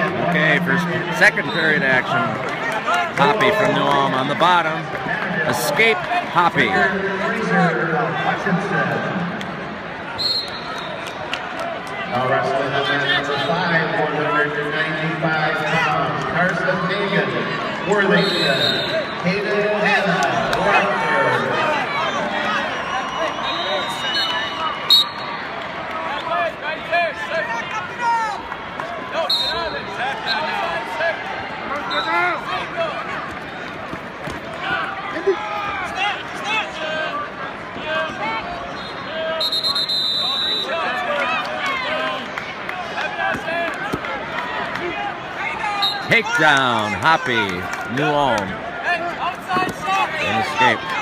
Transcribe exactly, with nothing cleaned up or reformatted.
Okay, for second period action, Hoppe from New Ulm on the bottom. Escape Hoppe. Now wrestling at number five, one hundred ninety-five pounds, Carson Hagan, Worthington, Hayden Hannah, Rockford. Takedown, Hoppe, New Ulm, and escape.